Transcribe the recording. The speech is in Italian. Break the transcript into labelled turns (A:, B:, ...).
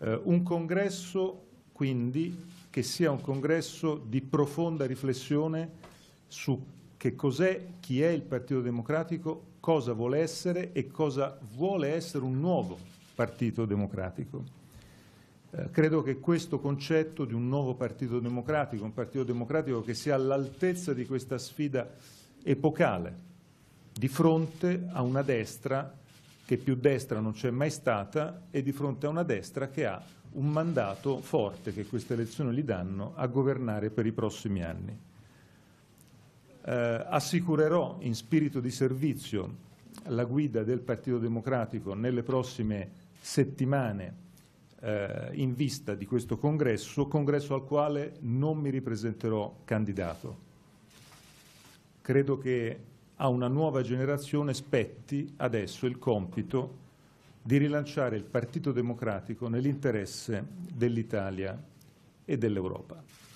A: Un congresso, quindi, che sia un congresso di profonda riflessione su che cos'è, chi è il Partito Democratico, cosa vuole essere e cosa vuole essere un nuovo Partito Democratico. Credo che questo concetto di un nuovo Partito Democratico, un Partito Democratico che sia all'altezza di questa sfida epocale, di fronte a una destra che più destra non c'è mai stata e di fronte a una destra che ha un mandato forte che queste elezioni gli danno a governare per i prossimi anni. Assicurerò in spirito di servizio la guida del Partito Democratico nelle prossime settimane in vista di questo congresso al quale non mi ripresenterò candidato. Credo che a una nuova generazione spetti adesso il compito di rilanciare il Partito Democratico nell'interesse dell'Italia e dell'Europa.